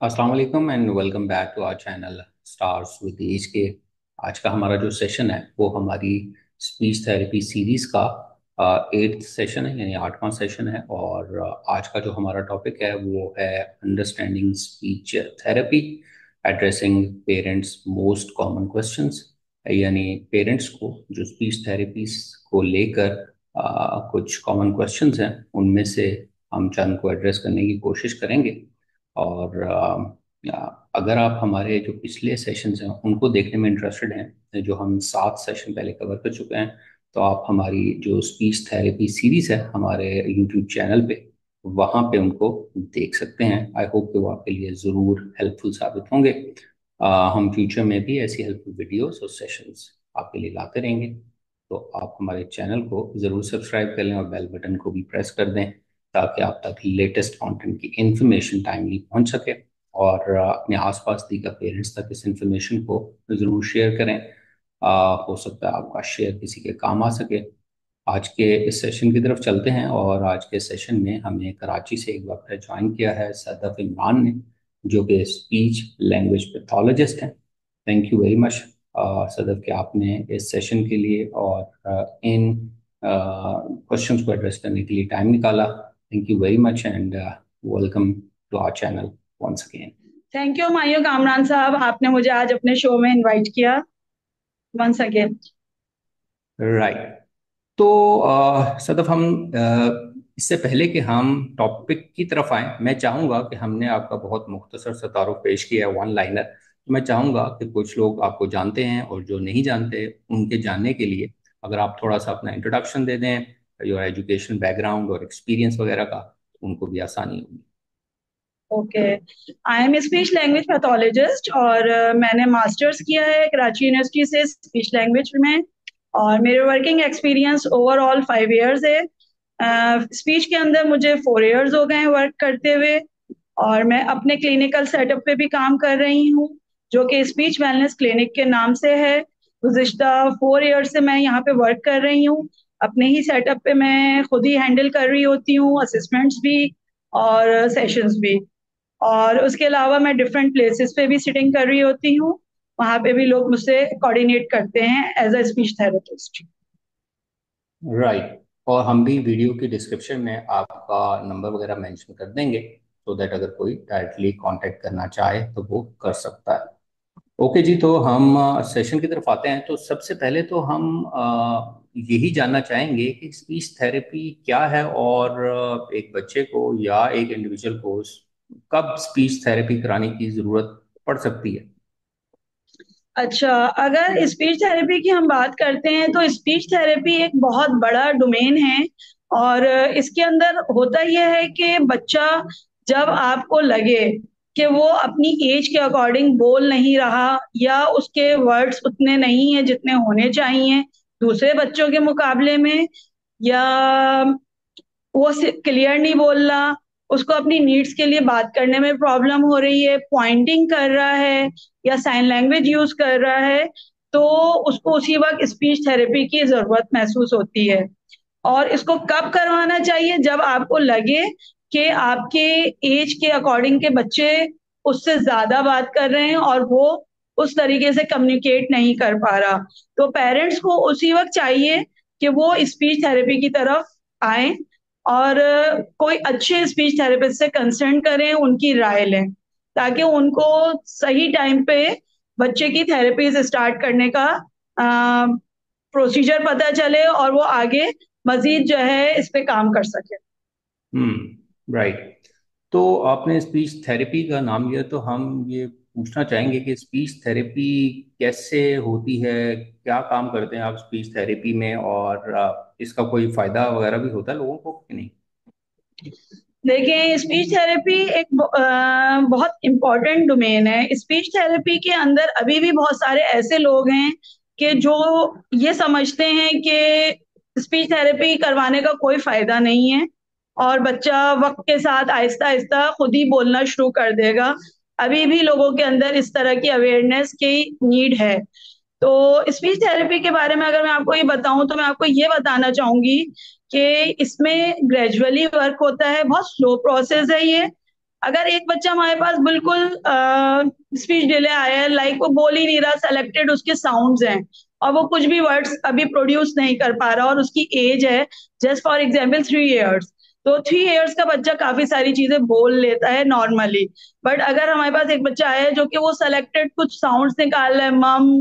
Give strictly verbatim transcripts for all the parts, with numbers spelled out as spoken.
अस्सलाम वालेकुम and welcome back to our channel stars with age K. आज का हमारा जो सेशन है वो हमारी स्पीच थेरेपी सीरीज का एट्थ सेशन है, यानी आठवां सेशन है। और अ, आज का जो हमारा टॉपिक है वो है understanding speech therapy, addressing parents most common questions. यानी पेरेंट्स को जो स्पीच थेरेपी को लेकर अ, कुछ कॉमन क्वेश्चंस हैं, उनमें से हम चंद को एड्रेस करने की कोशिश करेंगे। और अ, अगर आप हमारे जो पिछले सेशंस हैं उनको देखने में इंटरेस्टेड हैं, जो हम सात सेशन पहले कवर कर चुके हैं, तो आप हमारी जो स्पीच थेरेपी सीरीज है हमारे यूट्यूब चैनल पे, वहाँ पे उनको देख सकते हैं। आई होप कि वो आपके लिए ज़रूर हेल्पफुल साबित होंगे। अ, हम फ्यूचर में भी ऐसी हेल्पफुल वीडियोस और सेशंस आपके लिए लाते रहेंगे। तो आप हमारे चैनल को ज़रूर सब्सक्राइब कर लें और बेल बटन को भी प्रेस कर दें, ताकि आप तक लेटेस्ट कंटेंट की इंफॉर्मेशन टाइमली पहुंच सके। और अ, अपने आसपास दीगर पेरेंट्स तक इस इंफॉर्मेशन को ज़रूर शेयर करें। अ, हो सकता है आपका शेयर किसी के काम आ सके। आज के इस सेशन की तरफ चलते हैं, और आज के सेशन में हमें कराची से एक वक्त ज्वाइन किया है सदफ इमरान ने, जो कि स्पीच लैंग्वेज पैथोलॉजिस्ट हैं। Thank you very much Sadaf, कि आपने इस सेशन के लिए और अ, इन क्वेश्चंस को एड्रेस करने के लिए टाइम निकाला। Thank you very much and welcome to our channel once again. Thank you Mayun Kamran साहब, आपने मुझे आज अपने शो में इनवाइट किया वंस अगेन। राइट। तो अ, सदफ, हम अ, इससे पहले कि हम टॉपिक की तरफ आएं, मैं चाहूँगा कि हमने आपका बहुत मुख्तसर सा तारुफ पेश किया है, वन लाइनर। तो मैं चाहूँगा कि कुछ लोग आपको जानते हैं और जो नहीं जानते उनके जानने के लिए अगर आप थोड़ा सा अपना इंट्रोडक्शन दे दें, योर एजुकेशन बैकग्राउंड और एक्सपीरियंस वगैरह का, तो उनको भी आसानी होगी। Okay, I am speech language pathologist और uh, मैंने मास्टर्स किया है कराची यूनिवर्सिटी से स्पीच लैंग्वेज में। और मेरे working experience overall five years है। स्पीच के अंदर मुझे फोर इयर्स हो गए हैं वर्क करते हुए। और मैं अपने क्लिनिकल सेटअप पे भी काम कर रही हूँ, जो कि स्पीच वेलनेस क्लिनिक के नाम से है। गुज़िश्ता फोर ईयर से मैं यहाँ पे वर्क कर रही हूँ। अपने ही सेटअप पे मैं खुद ही हैंडल कर रही होती हूँ, असिस्मेंट्स भी और सेशंस भी। और उसके अलावा मैं डिफरेंट प्लेसेस पे भी सिटिंग कर रही होती हूँ। वहाँ पे भी लोग मुझसे कोऑर्डिनेट करते हैं as a speech therapist. Right. और हम भी वीडियो की डिस्क्रिप्शन में आपका नंबर वगैरह मेंशन कर देंगे, सो दैट अगर कोई डायरेक्टली कांटेक्ट करना चाहे तो वो कर सकता है। ओके जी, तो हम सेशन की तरफ आते हैं। तो सबसे पहले तो हम अ, यही जानना चाहेंगे कि स्पीच थेरेपी क्या है, और अ, एक बच्चे को या एक इंडिविजुअल को कब स्पीच थेरेपी कराने की ज़रूरत पड़ सकती है। अच्छा, अगर स्पीच थेरेपी की हम बात करते हैं तो स्पीच थेरेपी एक बहुत बड़ा डोमेन है। और इसके अंदर होता यह है कि बच्चा, जब आपको लगे कि वो अपनी एज के अकॉर्डिंग बोल नहीं रहा या उसके वर्ड्स उतने नहीं हैं जितने होने चाहिए दूसरे बच्चों के मुकाबले में, या वो क्लियर नहीं बोल रहा, उसको अपनी नीड्स के लिए बात करने में प्रॉब्लम हो रही है, पॉइंटिंग कर रहा है या साइन लैंग्वेज यूज कर रहा है, तो उसको उसी वक्त स्पीच थेरेपी की जरूरत महसूस होती है। और इसको कब करवाना चाहिए? जब आपको लगे कि आपके एज के अकॉर्डिंग के बच्चे उससे ज्यादा बात कर रहे हैं और वो उस तरीके से कम्युनिकेट नहीं कर पा रहा, तो पेरेंट्स को उसी वक्त चाहिए कि वो स्पीच थेरेपी की तरफ आए और कोई अच्छे स्पीच थेरेपिस्ट से कंसल्ट करें, उनकी राय लें, ताकि उनको सही टाइम पे बच्चे की थेरेपीज स्टार्ट करने का प्रोसीजर पता चले और वो आगे मजीद जो है इस पे काम कर सके। Hmm, right. तो आपने स्पीच थेरेपी का नाम लिया, तो हम ये पूछना चाहेंगे कि स्पीच थेरेपी कैसे होती है, क्या काम करते हैं आप स्पीच थेरेपी में, और अ, इसका कोई फायदा वगैरह भी होता है लोगों को कि नहीं। देखिए, स्पीच थेरेपी एक ब- अ, बहुत इम्पोर्टेंट डोमेन है। स्पीच थेरेपी के अंदर अभी भी बहुत सारे ऐसे लोग हैं कि जो ये समझते हैं कि स्पीच थेरेपी करवाने का कोई फायदा नहीं है और बच्चा वक्त के साथ आहिस्ता आहिस्ता खुद ही बोलना शुरू कर देगा। अभी भी लोगों के अंदर इस तरह की अवेयरनेस की नीड है। तो स्पीच थेरेपी के बारे में अगर मैं आपको ये बताऊं तो मैं आपको ये बताना चाहूंगी कि इसमें ग्रेजुअली वर्क होता है, बहुत स्लो प्रोसेस है ये। अगर एक बच्चा हमारे पास बिल्कुल स्पीच डिले आया है, लाइक वो बोल ही नहीं रहा, सेलेक्टेड उसके साउंड्स हैं और वो कुछ भी वर्ड्स अभी प्रोड्यूस नहीं कर पा रहा, और उसकी एज है just for example three years, तो थ्री इयर्स का बच्चा काफी सारी चीजें बोल लेता है नॉर्मली। बट अगर हमारे पास एक बच्चा आया है जो कि वो सेलेक्टेड कुछ साउंड्स निकाल रहा है, मम,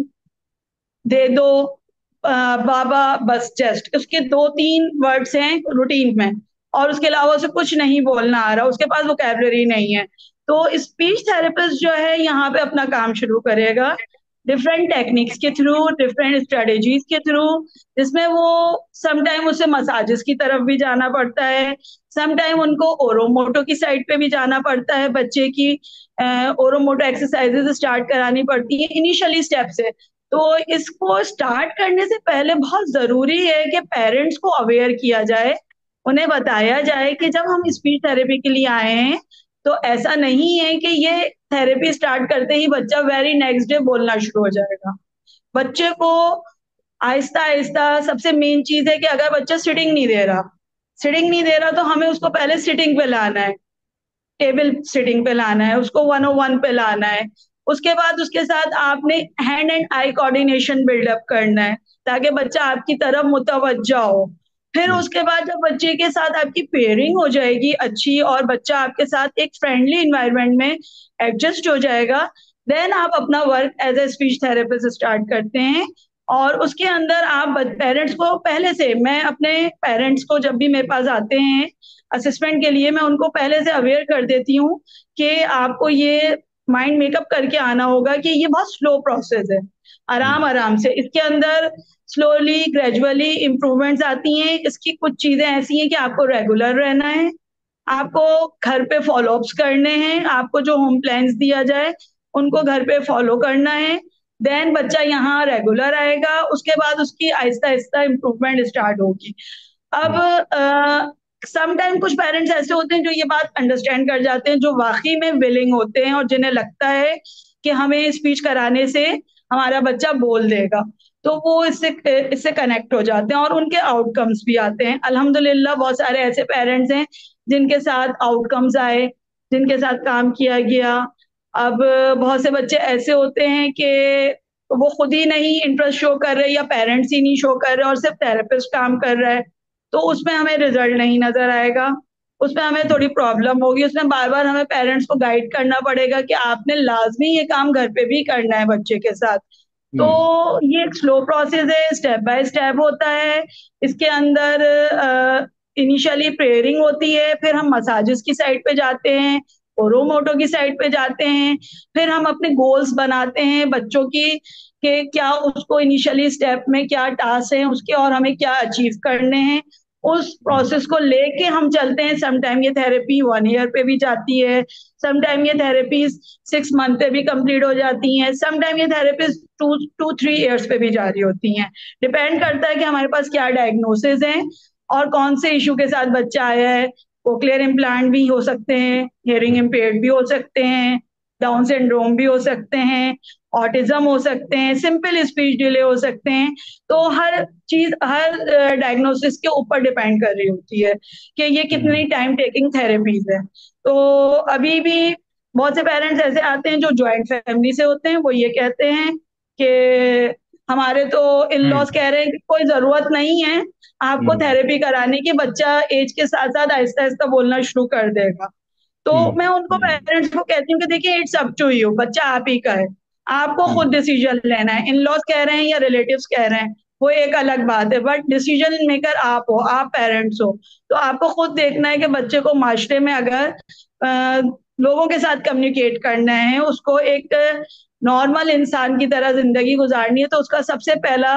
दे दो, अ, बाबा, बस जस्ट उसके दो तीन वर्ड्स हैं रूटीन में, और उसके अलावा उसे कुछ नहीं बोलना आ रहा, उसके पास वोकैबुलरी नहीं है, तो स्पीच थेरेपिस्ट जो है यहाँ पे अपना काम शुरू करेगा डिफरेंट टेक्निक्स के थ्रू, डिफरेंट स्ट्रेटेजीज के थ्रू, जिसमें वो समटाइम उसे मसाजेस की तरफ भी जाना पड़ता है, समटाइम उनको ओरोमोटो की साइड पे भी जाना पड़ता है, बच्चे की ओरोमोटो एक्सरसाइजेस स्टार्ट करानी पड़ती है इनिशियली स्टेप से। तो इसको स्टार्ट करने से पहले बहुत जरूरी है कि पेरेंट्स को अवेयर किया जाए, उन्हें बताया जाए कि जब हम स्पीच थेरेपी के लिए आए हैं तो ऐसा नहीं है कि ये थेरेपी स्टार्ट करते ही बच्चा वेरी नेक्स्ट डे बोलना शुरू हो जाएगा। बच्चे को आहिस्ता आहिस्ता, सबसे मेन चीज है कि अगर बच्चा सिटिंग नहीं दे रहा, सिटिंग नहीं दे रहा तो हमें उसको पहले सिटिंग पे लाना है, टेबल सिटिंग पे लाना है, उसको वन ओ वन पे लाना है। उसके बाद उसके साथ आपने hand and eye coordination buildup करना है ताकि बच्चा आपकी तरफ मुतवज्जा हो। फिर हम्म। उसके बाद जब बच्चे के साथ आपकी पेयरिंग हो जाएगी अच्छी और बच्चा आपके साथ एक फ्रेंडली इन्वायरमेंट में एडजस्ट हो जाएगा, देन आप अपना work as a speech therapist start करते हैं। और उसके अंदर आप पेरेंट्स को पहले से, मैं अपने पेरेंट्स को जब भी मेरे पास आते हैं असेसमेंट के लिए, मैं उनको पहले से अवेयर कर देती हूँ कि आपको ये माइंड मेकअप करके आना होगा कि ये बहुत स्लो प्रोसेस है, आराम हम्म। आराम से इसके अंदर स्लोली ग्रेजुअली इम्प्रूवमेंट्स आती हैं। इसकी कुछ चीजें ऐसी हैं कि आपको रेगुलर रहना है, आपको घर पे फॉलोअप्स करने हैं, आपको जो होम प्लान्स दिया जाए उनको घर पे फॉलो करना है, देन बच्चा यहाँ रेगुलर आएगा, उसके बाद उसकी आहिस्ता आहिस्ता इम्प्रूवमेंट स्टार्ट होगी। अब हम्म। सम टाइम कुछ पेरेंट्स ऐसे होते हैं जो ये बात अंडरस्टैंड कर जाते हैं, जो वाकई में विलिंग होते हैं और जिन्हें लगता है कि हमें स्पीच कराने से हमारा बच्चा बोल देगा, तो वो इससे इससे कनेक्ट हो जाते हैं और उनके आउटकम्स भी आते हैं। अल्हम्दुलिल्लाह बहुत सारे ऐसे पेरेंट्स हैं जिनके साथ आउटकम्स आए, जिनके साथ काम किया गया। अब बहुत से बच्चे ऐसे होते हैं कि वो खुद ही नहीं इंटरेस्ट शो कर रहे या पेरेंट्स ही नहीं शो कर रहे और सिर्फ थेरेपिस्ट काम कर रहा है, तो उसमें हमें रिजल्ट नहीं नजर आएगा, उसमें हमें थोड़ी प्रॉब्लम होगी, उसमें बार बार हमें पेरेंट्स को गाइड करना पड़ेगा कि आपने लाजमी ये काम घर पे भी करना है बच्चे के साथ। तो हम्म। ये एक स्लो प्रोसेस है, स्टेप बाय स्टेप होता है। इसके अंदर इनिशियली प्रेयरिंग होती है, फिर हम मसाजेस की साइड पे जाते हैं, ओरोमोटो की साइड पे जाते हैं, फिर हम अपने गोल्स बनाते हैं बच्चों की कि क्या उसको इनिशियली स्टेप में क्या टास्क है उसके और हमें क्या अचीव करने हैं, उस हम्म। प्रोसेस को लेके हम चलते हैं। समटाइम ये थेरेपी वन ईयर पे भी जाती है, समटाइम ये थेरेपी सिक्स मंथ पे भी कंप्लीट हो जाती हैं, समटाइम ये therapy two to three years पे भी जारी होती हैं। डिपेंड करता है कि हमारे पास क्या डायग्नोसिस है और कौन से इशू के साथ बच्चा आया है। कोक्लियर इम्प्लांट भी हो सकते हैं, हियरिंग हम्म। इम्पेयर्ड भी हो सकते हैं, डाउन सिंड्रोम भी हो सकते हैं, ऑटिज्म हो सकते हैं, सिंपल स्पीच डिले हो सकते हैं। तो हर चीज, हर डायग्नोसिस के ऊपर डिपेंड कर रही होती है कि ये हम्म। कितनी टाइम टेकिंग थेरेपीज है। तो अभी भी बहुत से पेरेंट्स ऐसे आते हैं जो ज्वाइंट फैमिली से होते हैं, वो ये कहते हैं कि हमारे तो इन हम्म। लॉज कह रहे हैं कि कोई जरूरत नहीं है आपको हम्म। थेरेपी कराने की, बच्चा एज के साथ साथ आहिस्ता आहिस्ता बोलना शुरू कर देगा। तो हम्म। मैं उनको हम्म। पेरेंट्स को कहती हूँ कि देखिए इट्स अप टू यू, बच्चा आप ही का है, आपको खुद हम्म। डिसीजन लेना है। इन लॉज कह रहे हैं या रिलेटिव्स कह रहे हैं वो एक अलग बात है, बट डिसीजन मेकर आप हो, आप पेरेंट्स हो। तो आपको खुद देखना है कि बच्चे को माशरे में अगर अ, लोगों के साथ कम्युनिकेट करना है, उसको एक नॉर्मल इंसान की तरह जिंदगी गुजारनी है, तो उसका सबसे पहला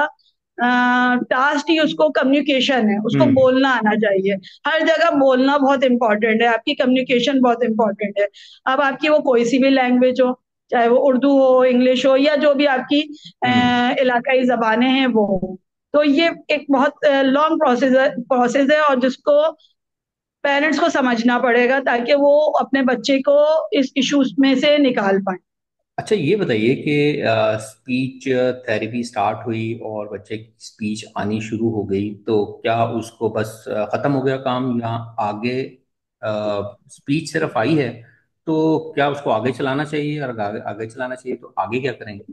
टास्क ही उसको कम्युनिकेशन है, उसको हम्म। बोलना आना चाहिए। हर जगह बोलना बहुत इंपॉर्टेंट है, आपकी कम्युनिकेशन बहुत इंपॉर्टेंट है। अब आपकी वो कोई सी भी लैंग्वेज हो, चाहे वो उर्दू हो, इंग्लिश हो, या जो भी आपकी अ, हम्म। इलाकाई जबानें हैं वो हो। तो ये एक बहुत लॉन्ग प्रोसेस है प्रोसेस है और जिसको पेरेंट्स को समझना पड़ेगा ताकि वो अपने बच्चे को इस इश्यूज में से निकाल पाए। अच्छा, ये बताइए कि स्पीच थेरेपी स्टार्ट हुई और बच्चे की स्पीच आनी शुरू हो गई, तो क्या उसको बस अ, खत्म हो गया काम, या आगे स्पीच सिर्फ आई है तो क्या उसको आगे चलाना चाहिए, और आगे आगे चलाना चाहिए तो आगे क्या करेंगे?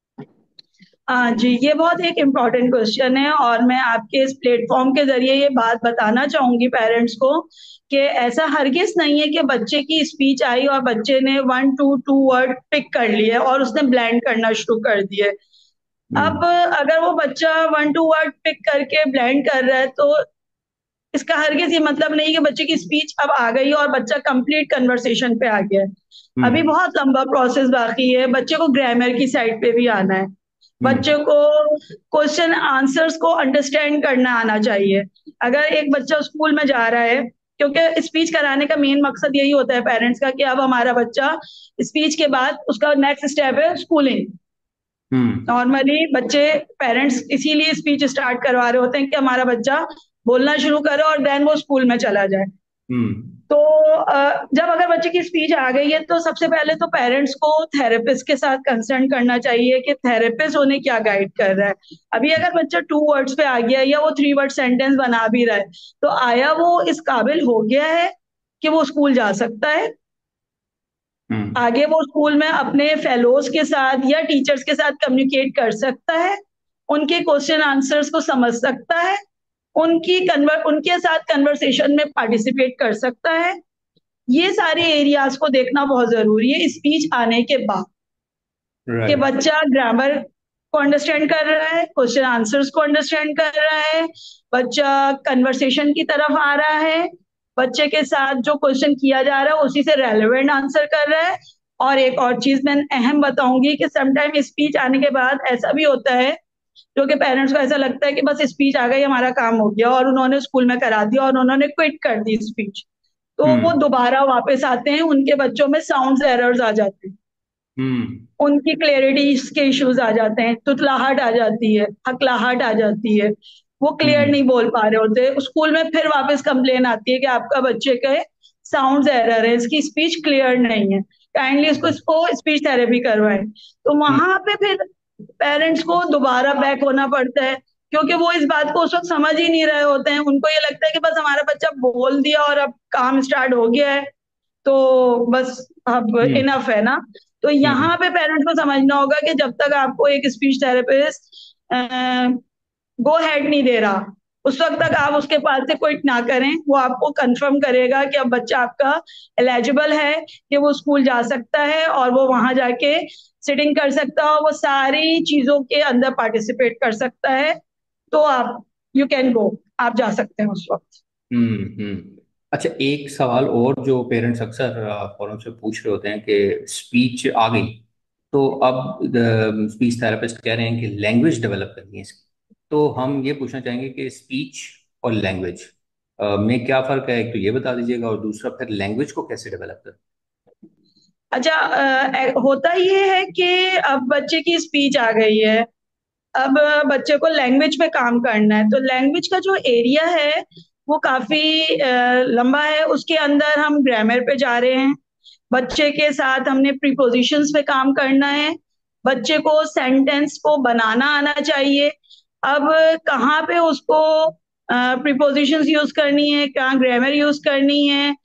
हाँ जी, ये बहुत एक इम्पॉर्टेंट क्वेश्चन है और मैं आपके इस प्लेटफॉर्म के जरिए ये बात बताना चाहूंगी पेरेंट्स को कि ऐसा हरगिज नहीं है कि बच्चे की स्पीच आई और बच्चे ने one to two word pick कर लिए और उसने ब्लेंड करना शुरू कर दिए। अब हम्म। अगर वो बच्चा वन टू वर्ड पिक करके ब्लेंड कर रहा है तो इसका हरगिज ये मतलब नहीं कि बच्चे की स्पीच अब आ गई और बच्चा कंप्लीट कन्वर्सेशन पे आ गया है। अभी हम्म। बहुत लंबा प्रोसेस बाकी है, बच्चे को ग्रामर की साइड पे भी आना है, हम्म। बच्चों को क्वेश्चन आंसर्स को अंडरस्टैंड करना आना चाहिए। अगर एक बच्चा स्कूल में जा रहा है, क्योंकि स्पीच कराने का मेन मकसद यही होता है पेरेंट्स का कि अब हमारा बच्चा स्पीच के बाद उसका नेक्स्ट स्टेप है स्कूलिंग। हम्म। नॉर्मली बच्चे पेरेंट्स इसीलिए स्पीच स्टार्ट करवा रहे होते हैं कि हमारा बच्चा बोलना शुरू करे और देन वो स्कूल में चला जाए। हम्म। तो अ, जब अगर बच्चे की स्पीच आ गई है तो सबसे पहले तो पेरेंट्स को थेरेपिस्ट के साथ कंसल्ट करना चाहिए कि थेरेपिस्ट उन्हें क्या गाइड कर रहा है। अभी अगर बच्चा टू वर्ड्स पे आ गया है या वो थ्री वर्ड सेंटेंस बना भी रहा है, तो आया वो इस काबिल हो गया है कि वो स्कूल जा सकता है। हम्म। आगे वो स्कूल में अपने फेलोज के साथ या टीचर्स के साथ कम्युनिकेट कर सकता है, उनके क्वेश्चन आंसर्स को समझ सकता है, उनकी कन्वर उनके साथ कन्वर्सेशन में पार्टिसिपेट कर सकता है। ये सारे एरियाज को देखना बहुत जरूरी है स्पीच आने के बाद, कि राइट। बच्चा ग्रामर को अंडरस्टैंड कर रहा है, क्वेश्चन आंसर्स को अंडरस्टैंड कर रहा है, बच्चा कन्वर्सेशन की तरफ आ रहा है, बच्चे के साथ जो क्वेश्चन किया जा रहा है उसी से रेलेवेंट आंसर कर रहा है। और एक और चीज मैं अहम बताऊंगी कि समटाइम स्पीच आने के बाद ऐसा भी होता है, जो कि पेरेंट्स को ऐसा लगता है कि बस स्पीच आ गई हमारा काम हो गया और उन्होंने स्कूल में करा दिया और उन्होंने क्विट कर दी स्पीच। तो वो हम्म। दोबारा वापस आते हैं, उनके बच्चों में साउंड एरर्स आ जाते हैं, हम्म। उनकी क्लैरिटी के इश्यूज आ जाते हैं, तुतलाहट आ जाती है, हकलाहट आ जाती है, वो क्लियर हम्म। नहीं बोल पा रहे होते। स्कूल में फिर वापस कंप्लेन आती है कि आपका बच्चे के साउंड एरर है, इसकी स्पीच क्लियर नहीं है, काइंडली इसको इसको स्पीच थेरेपी करवाएं। तो हम्म। वहां पे फिर पेरेंट्स को दोबारा बैक होना पड़ता है, क्योंकि वो इस बात को उस वक्त समझ ही नहीं रहे होते हैं। उनको ये लगता है कि बस हमारा बच्चा बोल दिया और अब काम स्टार्ट हो गया है, तो बस अब हम्म। इनफ है ना। तो हम्म। यहाँ पे पेरेंट्स को समझना होगा कि जब तक आपको एक स्पीच थेरेपिस्ट गो हेड नहीं दे रहा, उस वक्त तक आप उसके पास से क्विट ना करें। वो आपको कंफर्म करेगा कि अब बच्चा आपका एलिजिबल है कि वो स्कूल जा सकता है और वो वहां जाके सिटिंग कर सकता है और वो सारी चीजों के अंदर पार्टिसिपेट कर सकता है। तो आप यू कैन गो, आप जा सकते हैं उस वक्त। हम्म। हम्म। अच्छा, एक सवाल और जो पेरेंट्स अक्सर फोरम से पूछ रहे होते हैं कि स्पीच आ गई, तो अब स्पीच थेरेपिस्ट कह रहे हैं कि लैंग्वेज डेवलप करनी है इसकी। तो हम ये पूछना चाहेंगे कि स्पीच और लैंग्वेज में क्या फ़र्क है, एक तो ये बता दीजिएगा, और दूसरा फिर लैंग्वेज को कैसे डेवलप करें। अच्छा, अ, होता ये है कि अब बच्चे की स्पीच आ गई है, अब बच्चे को लैंग्वेज पे काम करना है, तो लैंग्वेज का जो एरिया है वो काफी अ, लंबा है। उसके अंदर हम ग्रामर पे जा रहे हैं, बच्चे के साथ हमने प्रीपोजिशंस पे काम करना है, बच्चे को सेंटेंस को बनाना आना चाहिए। अब कहाँ पे उसको प्रीपोजिशंस यूज करनी है, कहाँ ग्रामर यूज करनी है,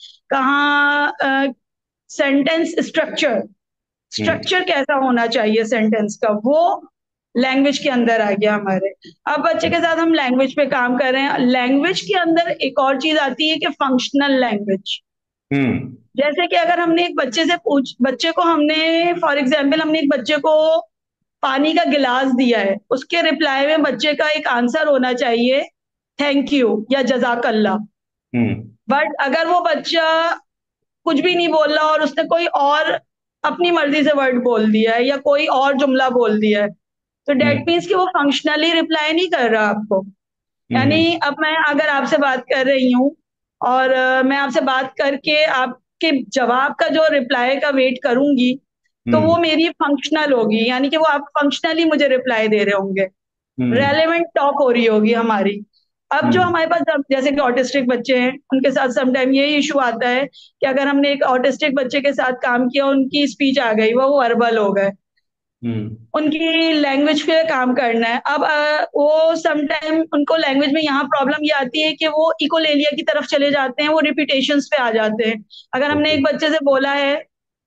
कहाँ सेंटेंस स्ट्रक्चर, हम्म। स्ट्रक्चर कैसा होना चाहिए सेंटेंस का, वो लैंग्वेज के अंदर आ गया हमारे। अब बच्चे के साथ हम लैंग्वेज पे काम कर रहे हैं। लैंग्वेज के अंदर एक और चीज आती है कि फंक्शनल लैंग्वेज। हम्म। जैसे कि अगर हमने एक बच्चे से पूछ बच्चे को हमने फॉर एग्जाम्पल हमने एक बच्चे को पानी का गिलास दिया है, उसके रिप्लाई में बच्चे का एक आंसर होना चाहिए थैंक यू या जजाकल्ला। हम्म। बट अगर वो बच्चा कुछ भी नहीं बोल रहा और उसने कोई और अपनी मर्जी से वर्ड बोल दिया है या कोई और जुमला बोल दिया है, तो डेट हम्म। मीन्स कि वो फंक्शनली रिप्लाई नहीं कर रहा आपको। हम्म। यानी अब मैं अगर आपसे बात कर रही हूँ और अ, मैं आपसे बात करके आपके जवाब का जो रिप्लाई का वेट करूंगी, तो वो हम्म। मेरी फंक्शनल होगी, यानी कि वो आप फंक्शनली मुझे रिप्लाई दे रहे होंगे, हम्म। रेलेवेंट टॉक हो रही होगी हमारी। अब जो हम्म। हमारे पास अब जैसे कि ऑटिस्टिक बच्चे हैं, उनके साथ समटाइम ये इशू आता है कि अगर हमने एक ऑटिस्टिक बच्चे के साथ काम किया, उनकी स्पीच आ गई, वो वर्बल हो गए, हम्म। उनकी लैंग्वेज पे काम करना है। अब अ, वो समटाइम उनको लैंग्वेज में यहाँ प्रॉब्लम ये आती है कि वो इकोलेलिया की तरफ चले जाते हैं, वो रिपीटेशंस पे आ जाते हैं। अगर हमने ओके। एक बच्चे से बोला है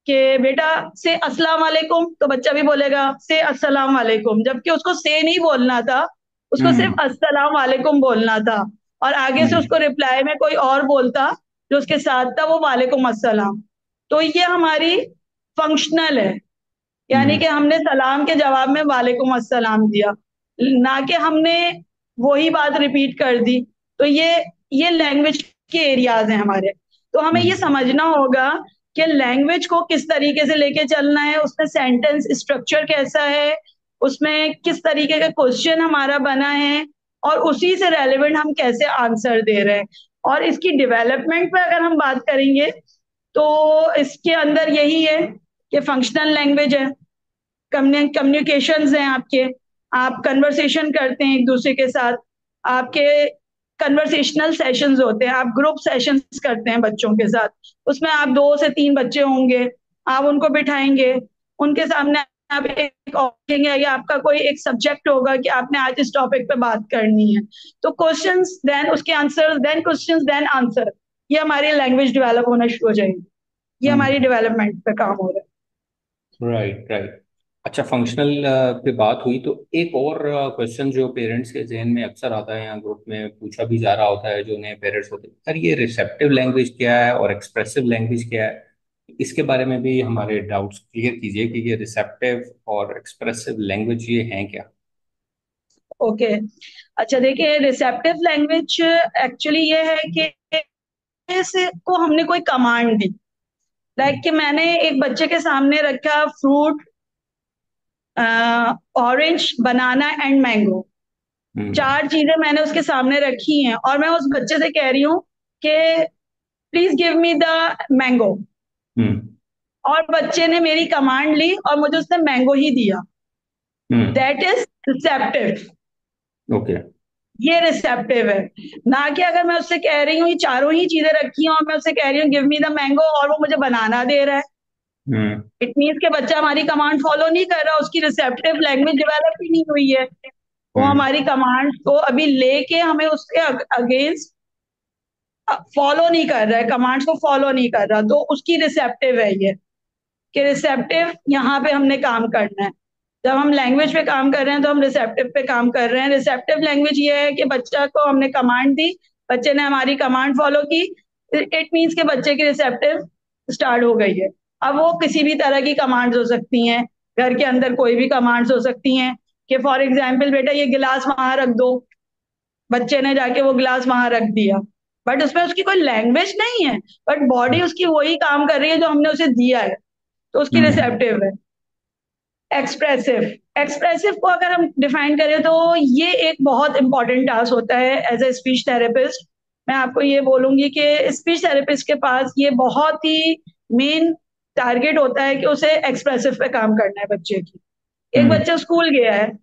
कि बेटा से अस्सलाम वालेकुम, तो बच्चा भी बोलेगा से अस्सलाम वालेकुम, जबकि उसको से नहीं बोलना था, उसको सिर्फ हम्म। अस्सलाम वालेकुम बोलना था। और आगे से उसको हम्म। रिप्लाई में कोई और बोलता जो उसके साथ था, वो वालेकुम अस्सलाम। तो ये हमारी फंक्शनल है, यानी हम्म। कि हमने सलाम के जवाब में वालेकुम अस्सलाम दिया, ना कि हमने वही बात रिपीट कर दी। तो ये ये लैंग्वेज के एरियाज हैं हमारे। तो हमें ये हम्म। समझना होगा कि लैंग्वेज को किस तरीके से लेके चलना है, उसमें सेंटेंस स्ट्रक्चर कैसा है, उसमें किस तरीके का क्वेश्चन हमारा बना है, और उसी से रेलेवेंट हम कैसे आंसर दे रहे हैं। और इसकी डेवलपमेंट पे अगर हम बात करेंगे तो इसके अंदर यही है कि फंक्शनल लैंग्वेज है, कम्युनिकेशंस हैं आपके, आप कन्वर्सेशन करते हैं एक दूसरे के साथ, आपके कन्वर्सेशनल सेशंस होते हैं, आप ग्रुप सेशंस करते हैं बच्चों के साथ, उसमें आप दो से तीन बच्चे होंगे, आप उनको बिठाएंगे, उनके सामने आप एक कहेंगे या आपका कोई एक सब्जेक्ट होगा कि आपने आज इस टॉपिक पे बात करनी है, तो क्वेश्चंस देन उसके answer, then questions then answer, ये हमारी लैंग्वेज डेवलप होना शुरू हो जाएगी। ये हमारी हम्म। डेवलपमेंट पे काम हो रहा है। Right, right. अच्छा, फंक्शनल पे बात हुई तो एक और क्वेश्चन जो पेरेंट्स के जहन में अक्सर आता है, या ग्रुप में पूछा भी जा रहा होता है, जो नए पेरेंट्स होते हैं, सर ये रिसेप्टिव लैंग्वेज क्या है और एक्सप्रेसिव लैंग्वेज क्या है? इसके बारे में भी हमारे डाउट्स क्लियर कीजिए कि ये रिसेप्टिव और एक्सप्रेसिव लैंग्वेज ये हैं क्या? Okay okay. अच्छा देखिए, रिसेप्टिव लैंग्वेज एक्चुअली ये है कि इसे को हमने कोई कमांड दी, लाइक कि मैंने एक बच्चे के सामने रखा fruit, orange, banana and mango, hmm. चार चीजें मैंने उसके सामने रखी हैं, और मैं उस बच्चे से कह रही हूँ कि please give me the mango, hmm. और बच्चे ने मेरी कमांड ली और मुझे उसने मैंगो ही दिया। Hmm. That is receptive. Okay. ये रिसेप्टिव है, ना कि अगर मैं उससे कह रही हूँ ये चारों ही चीजें रखी हैं और मैं उससे कह रही हूँ गिव मी द मैंगो, और वो मुझे बनाना दे रहा है। हम्म। इट मीन्स के बच्चा हमारी कमांड फॉलो नहीं कर रहा, उसकी रिसेप्टिव लैंग्वेज डेवलप ही नहीं हुई है, वो हम्म। हमारी कमांड को अभी लेके हमें उसके अगेंस्ट फॉलो नहीं कर रहा है, कमांड्स को फॉलो नहीं कर रहा, तो उसकी रिसेप्टिव है ये, कि रिसेप्टिव यहाँ पे हमने काम करना है। जब हम लैंग्वेज पे काम कर रहे हैं तो हम रिसेप्टिव पे काम कर रहे हैं। रिसेप्टिव लैंग्वेज ये है कि बच्चा को हमने कमांड दी, बच्चे ने हमारी कमांड फॉलो की, इट मीन्स के बच्चे की रिसेप्टिव स्टार्ट हो गई है। अब वो किसी भी तरह की कमांड्स हो सकती हैं, घर के अंदर कोई भी कमांड्स हो सकती हैं, कि फॉर एग्जाम्पल बेटा ये गिलास वहां रख दो, बच्चे ने जाके वो गिलास वहां रख दिया, बट उसमें उसकी कोई लैंग्वेज नहीं है, बट बॉडी उसकी वही काम कर रही है जो हमने उसे दिया है, तो उसकी हम्म। रिसेप्टिव है। एक्सप्रेसिव, एक्सप्रेसिव को अगर हम डिफाइन करें तो ये एक बहुत इंपॉर्टेंट टास्क होता है एज ए स्पीच थेरेपिस्ट। मैं आपको ये बोलूंगी कि स्पीच थेरेपिस्ट के पास ये बहुत ही मेन टारगेट होता है कि उसे एक्सप्रेसिव पे काम करना है बच्चे की। एक हम्म। बच्चा स्कूल गया है,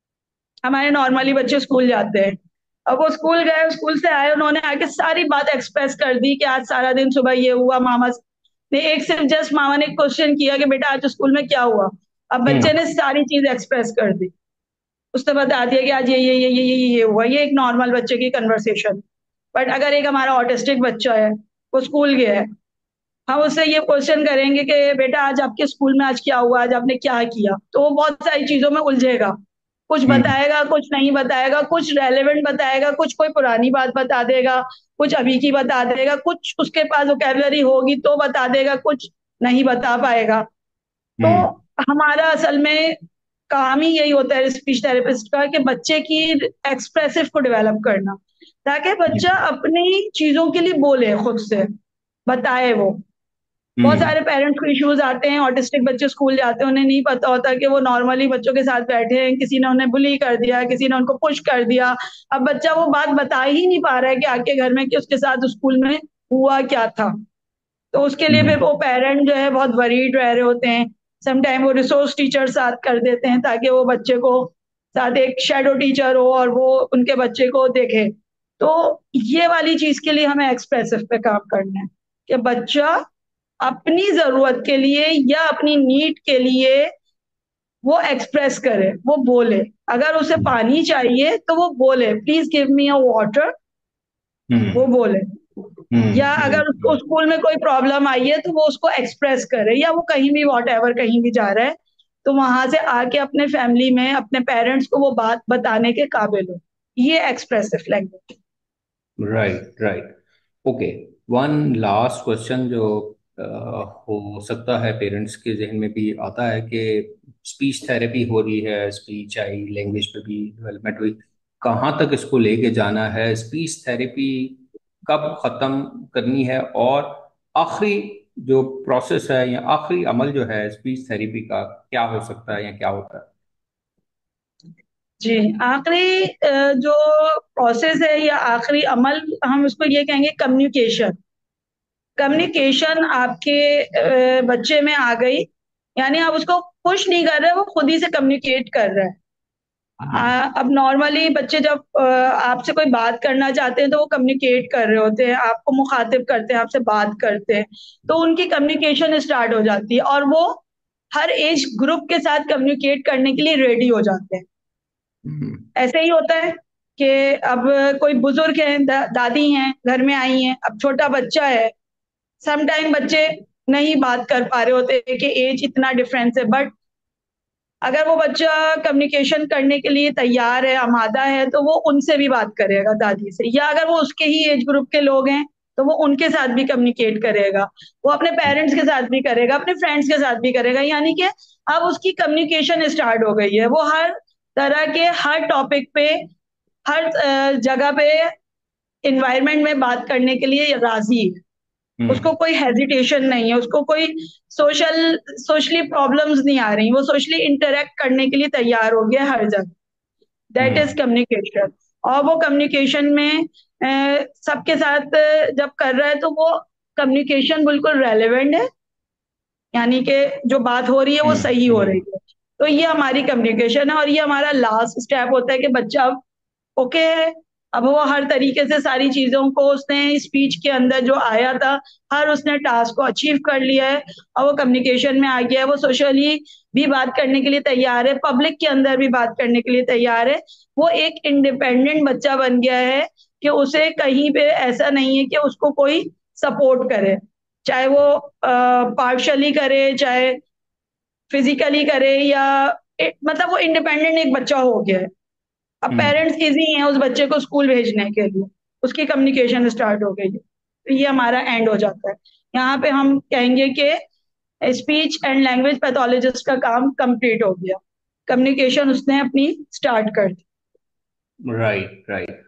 हमारे नॉर्मली बच्चे स्कूल जाते हैं, अब वो स्कूल गए, स्कूल से आए, उन्होंने आके सारी बात एक्सप्रेस कर दी कि आज सारा दिन सुबह ये हुआ, मामा ने एक सिर्फ जस्ट मामा ने क्वेश्चन किया कि बेटा आज स्कूल में क्या हुआ, अब बच्चे हम्म। ने सारी चीज एक्सप्रेस कर दी, उसने बता दिया कि आज ये ये ये ये ये ये हुआ, ये एक नॉर्मल बच्चे की कन्वर्सेशन। बट अगर एक हमारा ऑटिस्टिक बच्चा है, वो स्कूल गया है, हम उससे ये क्वेश्चन करेंगे कि बेटा आज आपके स्कूल में आज क्या हुआ, आज आपने क्या किया, तो वो बहुत सारी चीजों में उलझेगा, कुछ हम्म। बताएगा कुछ नहीं बताएगा, कुछ रेलेवेंट बताएगा, कुछ कोई पुरानी बात बता देगा, कुछ अभी की बता देगा, कुछ उसके पास वोकेबलरी होगी तो बता देगा, कुछ नहीं बता पाएगा। तो हम्म। हमारा असल में काम ही यही होता है स्पीच थेरेपिस्ट का, कि बच्चे की एक्सप्रेसिव को डेवलप करना, ताकि बच्चा अपनी चीजों के लिए बोले, खुद से बताए वो। बहुत हम्म। सारे पेरेंट्स को इश्यूज आते हैं, ऑटिस्टिक बच्चे स्कूल जाते हैं, उन्हें नहीं पता होता कि वो नॉर्मली बच्चों के साथ बैठे हैं, किसी ने उन्हें बुली कर दिया, किसी ने उनको पुश कर दिया, अब बच्चा वो बात बता ही नहीं पा रहा है कि आके घर में कि उसके साथ स्कूल में हुआ क्या था। तो उसके लिए फिर हम्म। वो पेरेंट जो है बहुत वरीड रह रहे होते हैं, समटाइम वो रिसोर्स टीचर साथ कर देते हैं ताकि वो बच्चे को, साथ एक शेडो टीचर हो और वो उनके बच्चे को देखे। तो ये वाली चीज के लिए हमें एक्सप्रेसिव पे काम करना है, कि बच्चा अपनी जरूरत के लिए या अपनी नीड के लिए वो एक्सप्रेस करे, वो बोले। अगर उसे पानी चाहिए तो वो बोले please give me a water, वो हम्म। बोले। हम्म या हम्म अगर उसको हम्म। स्कूल में कोई प्रॉब्लम आई है तो वो उसको एक्सप्रेस करे, या वो कहीं भी वॉट एवर कहीं भी जा रहा है तो वहां से आके अपने फैमिली में अपने पेरेंट्स को वो बात बताने के काबिल हो। ये expressive language. Right right. Okay. One last question जो अ, हो सकता है पेरेंट्स के जहन में भी आता है कि स्पीच थेरेपी हो रही है, स्पीच आई, लैंग्वेज पे भी डेवलपमेंट हुई, कहाँ तक इसको लेके जाना है, स्पीच थेरेपी कब खत्म करनी है, और आखिरी जो प्रोसेस है या आखिरी अमल जो है स्पीच थेरेपी का क्या हो सकता है या क्या होता है? जी, आखिरी अ, जो प्रोसेस है या आखिरी अमल, हम उसको ये कहेंगे कम्युनिकेशन। कम्युनिकेशन आपके अ, बच्चे में आ गई, यानी आप उसको पुश नहीं कर रहे, वो खुद ही से कम्युनिकेट कर रहा है। हम्म आ, अब नॉर्मली बच्चे जब अ, आपसे कोई बात करना चाहते हैं तो वो कम्युनिकेट कर रहे होते हैं, आपको मुखातिब करते हैं, आपसे बात करते हैं, तो उनकी कम्युनिकेशन स्टार्ट हो जाती है और वो हर एज ग्रुप के साथ कम्युनिकेट करने के लिए रेडी हो जाते हैं। हम्म ऐसे ही होता है कि अब कोई बुजुर्ग हैं, दा, दादी हैं, घर में आई हैं, अब छोटा बच्चा है। सम टाइम बच्चे नहीं बात कर पा रहे होते कि एज इतना डिफरेंस है, बट अगर वो बच्चा कम्युनिकेशन करने के लिए तैयार है, आमादा है, तो वो उनसे भी बात करेगा, दादी से, या अगर वो उसके ही एज ग्रुप के लोग हैं तो वो उनके साथ भी कम्युनिकेट करेगा, वो अपने पेरेंट्स के साथ भी करेगा, अपने फ्रेंड्स के साथ भी करेगा। यानी कि अब उसकी कम्युनिकेशन स्टार्ट हो गई है, वो हर तरह के हर टॉपिक पे, हर अ, जगह पे, इन्वायरमेंट में बात करने के लिए राजी है। उसको हम्म कोई हेजिटेशन नहीं है, उसको कोई सोशल सोशली प्रॉब्लम्स नहीं आ रही, वो सोशली इंटरेक्ट करने के लिए तैयार हो गया हर जगह। That is hmm communication. और वो कम्युनिकेशन में अ, सबके साथ अ, जब कर रहा है तो वो कम्युनिकेशन बिल्कुल रेलेवेंट है, यानी कि जो बात हो रही है वो हम्म सही हो रही हम्म है। तो ये हमारी कम्युनिकेशन है और ये हमारा लास्ट स्टेप होता है कि बच्चा अब ओके है। अब वो हर तरीके से सारी चीजों को उसने स्पीच के अंदर जो आया था, हर उसने टास्क को अचीव कर लिया है और वो कम्युनिकेशन में आ गया है, वो सोशली भी बात करने के लिए तैयार है, पब्लिक के अंदर भी बात करने के लिए तैयार है। वो एक इंडिपेंडेंट बच्चा बन गया है कि उसे कहीं पे ऐसा नहीं है कि उसको कोई सपोर्ट करे, चाहे वो पार्शली करे, चाहे फिजिकली करे, या ए, मतलब वो इंडिपेंडेंट एक बच्चा हो गया है। अब हम्म। पेरेंट्स इजी हैं उस बच्चे को स्कूल भेजने के लिए, उसकी कम्युनिकेशन स्टार्ट हो गई है, तो ये हमारा एंड हो जाता है। यहाँ पे हम कहेंगे कि स्पीच एंड लैंग्वेज पैथोलॉजिस्ट का काम कंप्लीट हो गया, कम्युनिकेशन उसने अपनी स्टार्ट कर दी। Right right.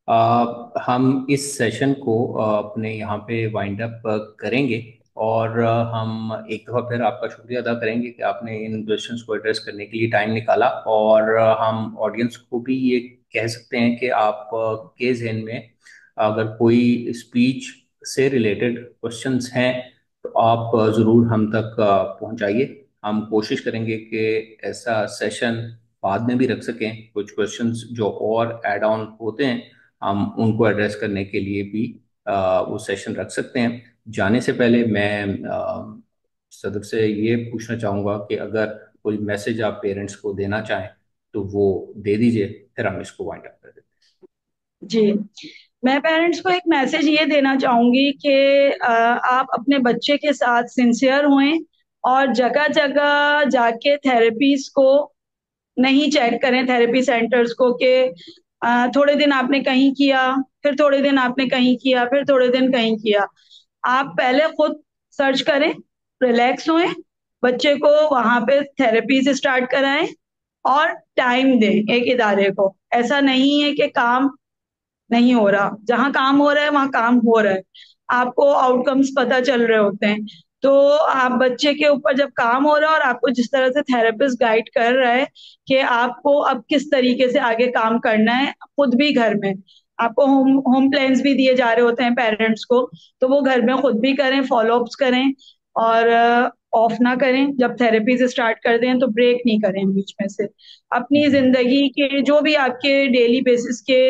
अ, हम इस सेशन को अ, अपने यहाँ पे वाइंड अप करेंगे, और अ, हम एक दफ़ा फिर आपका शुक्रिया अदा करेंगे कि आपने इन क्वेश्चंस को एड्रेस करने के लिए टाइम निकाला, और अ, हम ऑडियंस को भी ये कह सकते हैं कि आप अ, के जहन में अगर कोई स्पीच से रिलेटेड क्वेश्चंस हैं तो आप अ, ज़रूर हम तक अ, पहुंचाइए। हम कोशिश करेंगे कि ऐसा सेशन बाद में भी रख सकें, कुछ क्वेश्चंस जो और ऐड ऑन होते हैं हम उनको एड्रेस करने के लिए भी अ, वो सेशन रख सकते हैं। जाने से पहले मैं अ, सदर से ये पूछना चाहूँगा कि अगर कोई मैसेज आप पेरेंट्स को देना चाहें तो वो दे दीजिए, फिर हम इसको वाइंड अप कर देते जी, मैं पेरेंट्स को एक मैसेज ये देना चाहूंगी कि अ, आप अपने बच्चे के साथ सिंसियर हुएं और जगह जगह जाके थेरेपीज को नहीं चेक करें, थेरेपी सेंटर्स को, कि अ, थोड़े दिन आपने कहीं किया, फिर थोड़े दिन आपने कहीं किया, फिर थोड़े दिन कहीं किया। आप पहले खुद सर्च करें, रिलैक्स हुए, बच्चे को वहां पे थेरेपी से स्टार्ट कराएं और टाइम दें एक इदारे को। ऐसा नहीं है कि काम नहीं हो रहा, जहां काम हो रहा है वहां काम हो रहा है, आपको आउटकम्स पता चल रहे होते हैं। तो आप बच्चे के ऊपर जब काम हो रहा है और आपको जिस तरह से थेरेपिस्ट गाइड कर रहा है कि आपको अब किस तरीके से आगे काम करना है, खुद भी घर में आपको होम होम प्लान्स भी दिए जा रहे होते हैं पेरेंट्स को, तो वो घर में खुद भी करें, फॉलोअप्स करें, और ऑफ ना करें। जब थेरेपी से स्टार्ट कर दें तो ब्रेक नहीं करें बीच में से। अपनी हैं। जिंदगी के जो भी आपके डेली बेसिस के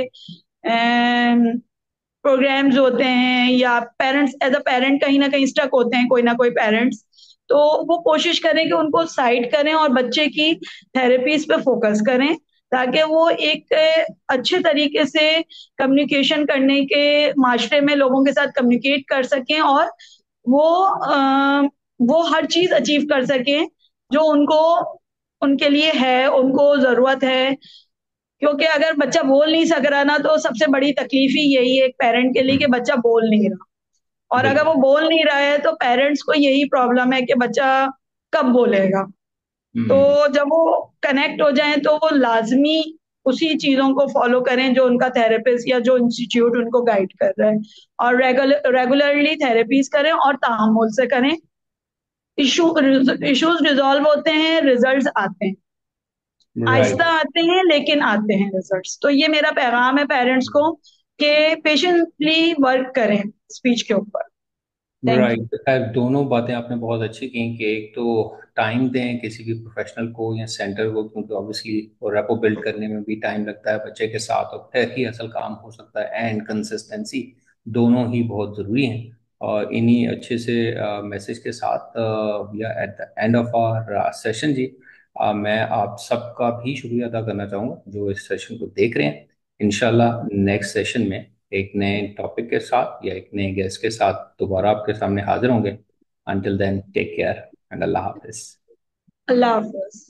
प्रोग्राम्स होते हैं, या पेरेंट्स एज अ पेरेंट कहीं ना कहीं स्टक होते हैं, कोई ना कोई पेरेंट्स, तो वो कोशिश करें कि उनको साइड करें और बच्चे की थेरेपीज पे फोकस करें। ताकि वो एक अ, अच्छे तरीके से कम्युनिकेशन करने के, माशरे में लोगों के साथ कम्युनिकेट कर सकें, और वो अ, वो हर चीज अचीव कर सकें जो उनको, उनके लिए है, उनको जरूरत है। क्योंकि अगर बच्चा बोल नहीं सक रहा ना, तो सबसे बड़ी तकलीफ ही यही है एक पेरेंट के लिए, कि हम्म। बच्चा बोल नहीं रहा। और अगर वो बिल्कुल। बोल नहीं रहा है तो पेरेंट्स को यही प्रॉब्लम है कि बच्चा कब बोलेगा। तो हम्म। जब वो कनेक्ट हो जाएं तो वो लाजमी उसी चीजों को फॉलो करें जो उनका थेरेपिस्ट या जो इंस्टीट्यूट उनको गाइड कर रहा है, और रेगुलर रेगुलरली थेरेपीज करें और तहमुल से करें। इशू इश्यूज रिजॉल्व होते हैं, रिजल्ट्स आते हैं, आहिस्ता राइट। आते हैं लेकिन आते हैं रिजल्ट्स। तो ये मेरा पैगाम है पेरेंट्स को, कि पेशेंटली वर्क करें स्पीच के ऊपर। Thank you. राइट, खैर दोनों बातें आपने बहुत अच्छी की कि एक तो टाइम दें किसी भी प्रोफेशनल को या सेंटर को, क्योंकि ऑब्वियसली वो रेपो बिल्ड करने में भी टाइम लगता है बच्चे के साथ, और फिर ही असल काम हो सकता है। एंड कंसिस्टेंसी, दोनों ही बहुत ज़रूरी हैं। और इन्हीं अच्छे से मैसेज के साथ अ, या at the end of our session जी, अ, मैं आप सबका भी शुक्रिया अदा करना चाहूँगा जो इस सेशन को देख रहे हैं। इंशाल्लाह नेक्स्ट सेशन में एक नए टॉपिक के साथ या एक नए गेस्ट के साथ दोबारा आपके सामने हाजिर होंगे। Until then take care and अल्लाह हाफिज। अल्लाह हाफिज।